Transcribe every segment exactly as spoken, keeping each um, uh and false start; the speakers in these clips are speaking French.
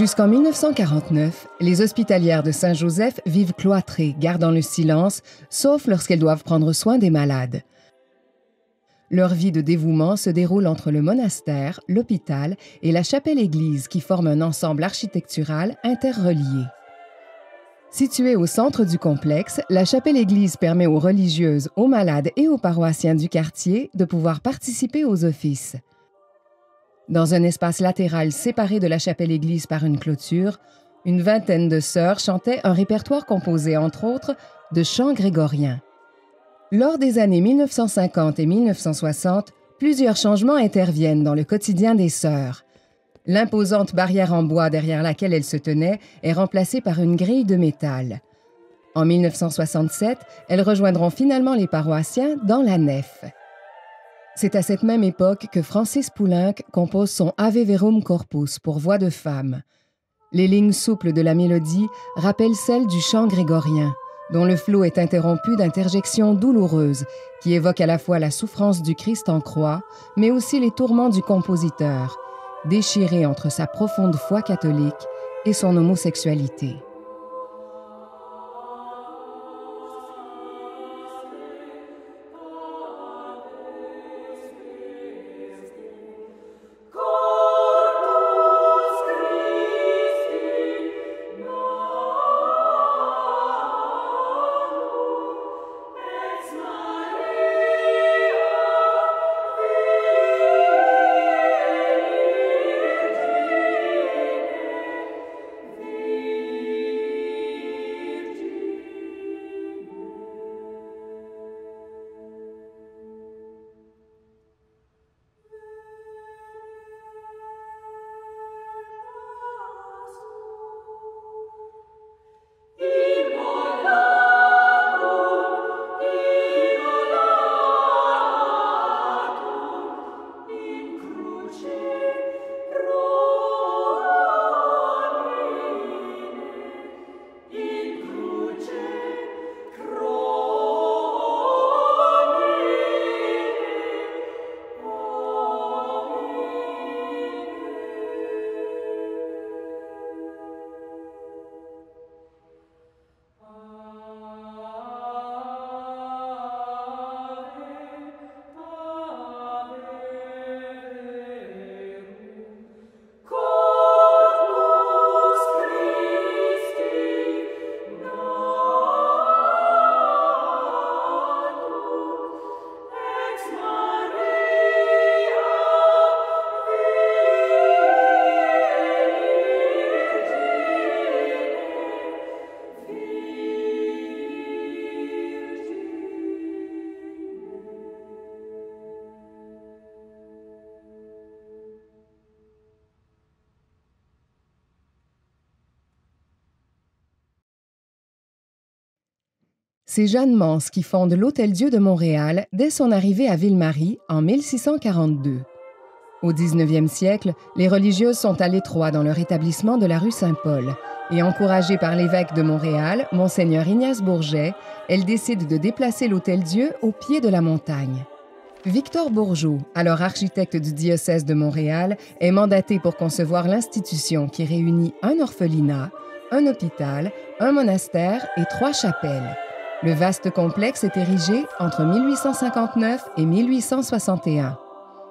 Jusqu'en mille neuf cent quarante-neuf, les hospitalières de Saint-Joseph vivent cloîtrées, gardant le silence, sauf lorsqu'elles doivent prendre soin des malades. Leur vie de dévouement se déroule entre le monastère, l'hôpital et la chapelle-église qui forment un ensemble architectural interrelié. Située au centre du complexe, la chapelle-église permet aux religieuses, aux malades et aux paroissiens du quartier de pouvoir participer aux offices. Dans un espace latéral séparé de la chapelle-église par une clôture, une vingtaine de sœurs chantaient un répertoire composé, entre autres, de chants grégoriens. Lors des années mille neuf cent cinquante et mille neuf cent soixante, plusieurs changements interviennent dans le quotidien des sœurs. L'imposante barrière en bois derrière laquelle elles se tenaient est remplacée par une grille de métal. En mille neuf cent soixante-sept, elles rejoindront finalement les paroissiens dans la nef. C'est à cette même époque que Francis Poulenc compose son Ave Verum Corpus pour voix de femme. Les lignes souples de la mélodie rappellent celles du chant grégorien, dont le flot est interrompu d'interjections douloureuses qui évoquent à la fois la souffrance du Christ en croix, mais aussi les tourments du compositeur, déchiré entre sa profonde foi catholique et son homosexualité. C'est Jeanne Mance qui fonde l'Hôtel-Dieu de Montréal dès son arrivée à Ville-Marie en mille six cent quarante-deux. Au dix-neuvième siècle, les religieuses sont à l'étroit dans leur établissement de la rue Saint-Paul et encouragées par l'évêque de Montréal, Monseigneur Ignace Bourget, elles décident de déplacer l'Hôtel-Dieu au pied de la montagne. Victor Bourgeot, alors architecte du diocèse de Montréal, est mandaté pour concevoir l'institution qui réunit un orphelinat, un hôpital, un monastère et trois chapelles. Le vaste complexe est érigé entre mille huit cent cinquante-neuf et mille huit cent soixante et un.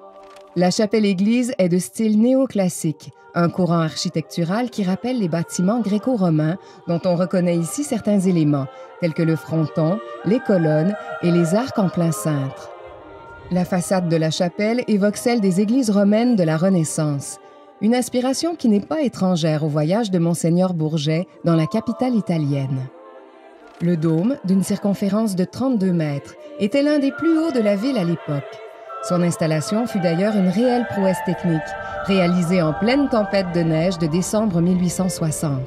La chapelle-église est de style néoclassique, un courant architectural qui rappelle les bâtiments gréco-romains dont on reconnaît ici certains éléments, tels que le fronton, les colonnes et les arcs en plein cintre. La façade de la chapelle évoque celle des églises romaines de la Renaissance, une inspiration qui n'est pas étrangère au voyage de Monseigneur Bourget dans la capitale italienne. Le dôme, d'une circonférence de trente-deux mètres, était l'un des plus hauts de la ville à l'époque. Son installation fut d'ailleurs une réelle prouesse technique, réalisée en pleine tempête de neige de décembre mille huit cent soixante.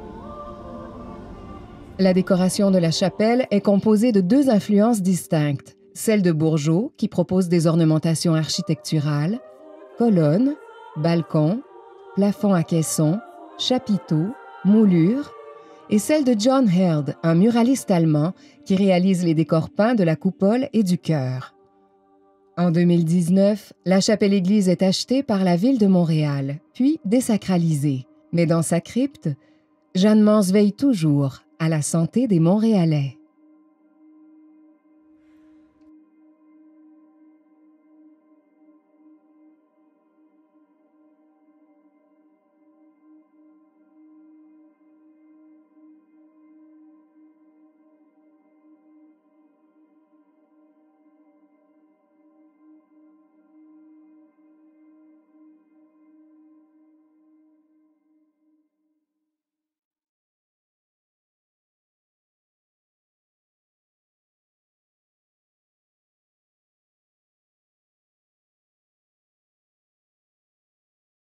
La décoration de la chapelle est composée de deux influences distinctes, celle de Bourgeot, qui propose des ornementations architecturales, colonnes, balcons, plafonds à caissons, chapiteaux, moulures, et celle de John Held, un muraliste allemand qui réalise les décors peints de la coupole et du chœur. En deux mille dix-neuf, la chapelle-église est achetée par la Ville de Montréal, puis désacralisée. Mais dans sa crypte, Jeanne Mance veille toujours à la santé des Montréalais.